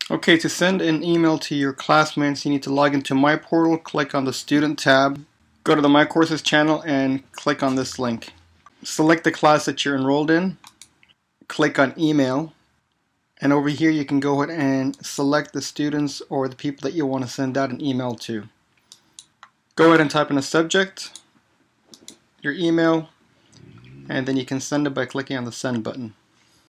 Okay, to send an email to your classmates, you need to log into MyPortal, click on the Student tab, go to the My Courses channel, and click on this link. Select the class that you're enrolled in, click on Email, and over here you can go ahead and select the students or the people that you want to send out an email to. Go ahead and type in a subject, your email, and then you can send it by clicking on the Send button.